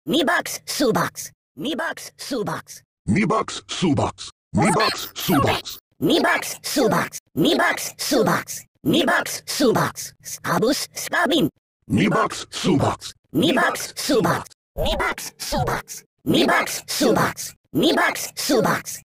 Mebox, Subox. Mebox, Subox. Mebox, Subox. Mebox, Subox. Mebox, Subox. Mebox, Subox. Mebox, Subox. Scabus, Scabin. Mebox, Subox. Mebox, Subox. Mebox, Subox. Mebox, Subox. Mebox, Subox.